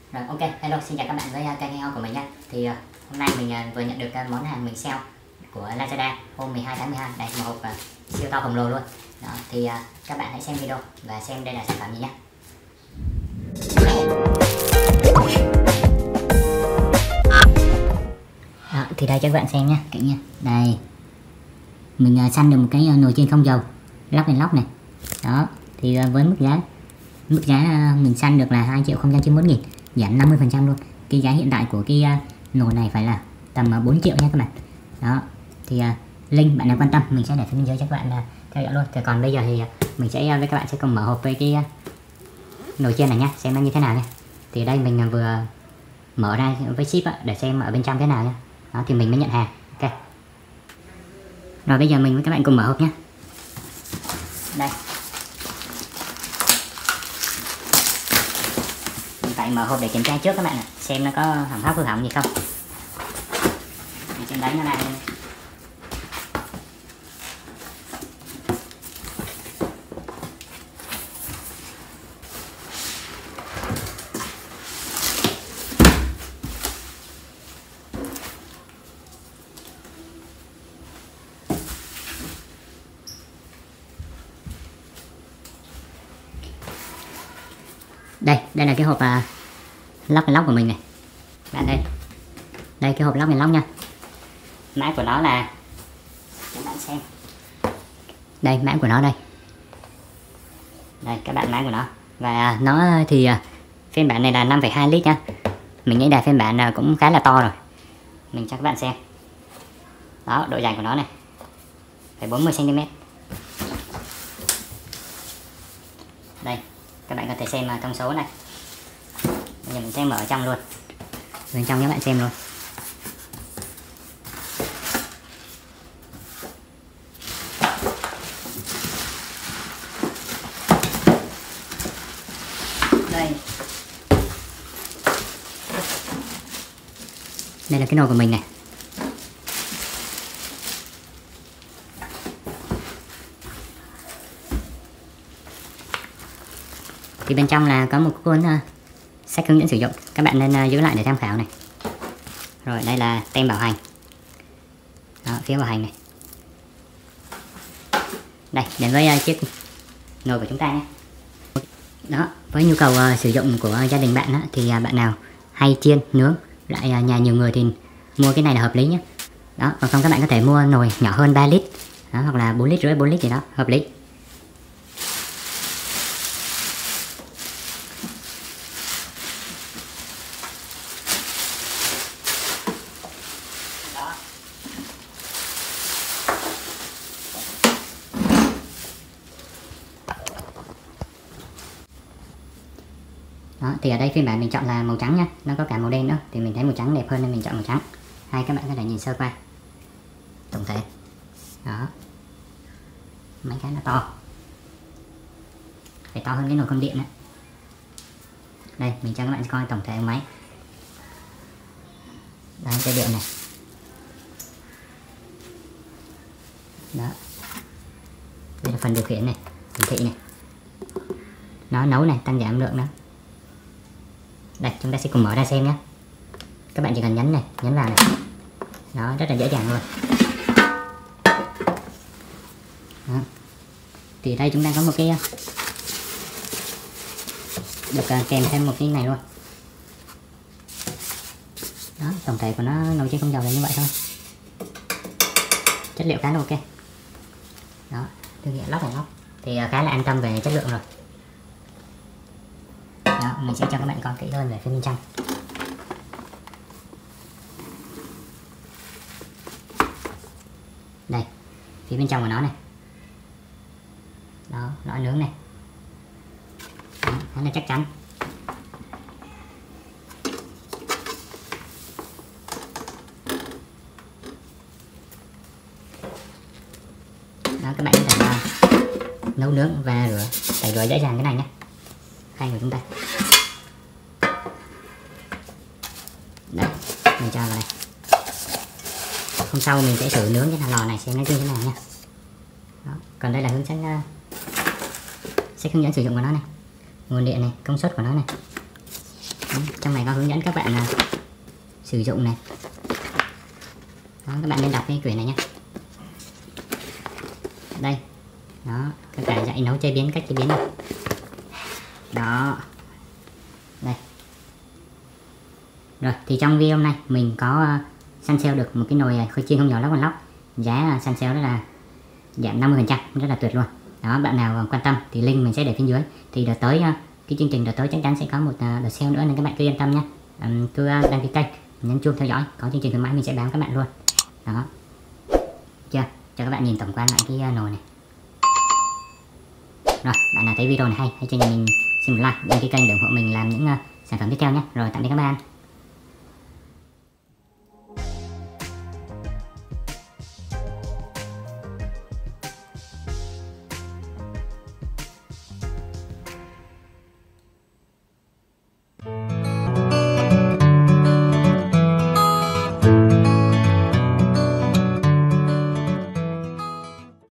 Rồi, ok, hello, xin chào các bạn với kênh Heo của mình nha. Thì hôm nay mình vừa nhận được món hàng mình sale của Lazada hôm 12 tháng 12. Đây, một hộp siêu to khổng lồ luôn. Đó, thì các bạn hãy xem video và xem đây là sản phẩm gì nhé. Đó, thì đây cho các bạn xem nha, kỹ nha. Đây, mình săn được một cái nồi chiên không dầu lóc này. Đó, thì với mức giá mình săn được là 2.091.000, giảm 50% luôn. Cái giá hiện tại của cái nồi này phải là tầm 4 triệu nha các bạn. Đó, thì link bạn nào quan tâm mình sẽ để phía bên dưới cho các bạn theo dõi luôn. Thì còn bây giờ thì mình sẽ với các bạn sẽ cùng mở hộp với cái nồi chiên này nhá, xem nó như thế nào nha. Thì đây mình vừa mở ra với ship để xem ở bên trong thế nào nha. Đó, thì mình mới nhận hàng. Ok. Rồi bây giờ mình với các bạn cùng mở hộp nhé. Đây. Mình phải mở hộp để kiểm tra trước các bạn ạ, xem nó có hỏng hóc hư hỏng gì không. Mình sẽ đánh nó lại. Đây là cái hộp lóc của mình này bạn. Đây cái hộp lóc nha. Mã của nó là, các bạn xem đây, mã của nó đây các bạn, mã của nó. Và nó thì phiên bản này là 5,2 lít nha. Mình nghĩ là phiên bản cũng khá là to rồi. Mình cho các bạn xem. Đó, độ dày của nó này phải 40 cm. Đây, các bạn có thể xem thông số này. Bây giờ mình sẽ mở ở trong luôn. Bên trong các bạn xem luôn. Đây là cái nồi của mình này. Thì bên trong là có một cuốn sách hướng dẫn sử dụng, các bạn nên giữ lại để tham khảo này. Rồi đây là tem bảo hành. Đó, phiếu bảo hành này. Đây, đến với chiếc nồi của chúng ta nhé. Đó, với nhu cầu sử dụng của gia đình bạn á, thì bạn nào hay chiên, nướng, lại nhà nhiều người thì mua cái này là hợp lý nhé. Đó, còn không các bạn có thể mua nồi nhỏ hơn 3 lít. Đó, hoặc là 4 lít rưỡi, 4 lít gì đó, hợp lý. Đó, thì ở đây phiên bản mình chọn là màu trắng nha, nó có cả màu đen nữa, thì mình thấy màu trắng đẹp hơn nên mình chọn màu trắng. Hay các bạn có thể nhìn sơ qua tổng thể. Đó, mấy cái nó to, phải to hơn cái nồi cơm điện nữa. Đây mình cho các bạn coi tổng thể của máy. Đây dây điện này. Đó, đây là phần điều khiển này, hiển thị này, nó nấu này, tăng giảm lượng đó. Đây, chúng ta sẽ cùng mở ra xem nhé. Các bạn chỉ cần nhấn vào này. Đó, rất là dễ dàng luôn. Đó. Thì đây chúng ta có một cái được kèm thêm một cái này luôn. Đó, tổng thể của nó nồi chiên không dầu là như vậy thôi. Chất liệu khá là ok. Đó, thương hiệu lóc thì khá là an tâm về chất lượng rồi. Đó, mình sẽ cho các bạn coi kỹ hơn về phía bên trong. Đây, phía bên trong của nó này. Đó, lò nướng này. Đó, rất là chắc chắn. Đó, các bạn có thể nấu nướng và tẩy rửa dễ dàng cái này nhé. Khay của chúng ta. Đấy, mình cho vào đây. Hôm sau mình sẽ thử nướng cái lò này xem nó như thế nào nha. Đó. Còn đây là hướng dẫn sách hướng dẫn sử dụng của nó này, nguồn điện này, công suất của nó này. Trong này có hướng dẫn các bạn sử dụng này. Đó, các bạn nên đọc cái quyển này nhé. Đây. Đó, các bạn dạy nấu chế biến, cách chế biến này. Đó. Đây. Rồi, thì trong video này mình có săn sale được một cái nồi kho chiên không dầu lóc lóc. Giá săn sale đó là giảm 50%, rất là tuyệt luôn. Đó, bạn nào quan tâm thì link mình sẽ để phía dưới. Thì đợt tới cái chương trình đợt tới chắc chắn sẽ có một đợt sale nữa, nên các bạn cứ yên tâm nhé. Cứ đăng ký kênh, nhấn chuông theo dõi, có chương trình khuyến mãi mình sẽ báo các bạn luôn. Đó. Chưa? Cho các bạn nhìn tổng quan lại cái nồi này. Rồi, bạn nào thấy video này hay, hãy cho nhà mình xin một like, đăng ký kênh để ủng hộ mình làm những sản phẩm tiếp theo nhé. Rồi, tạm biệt các bạn.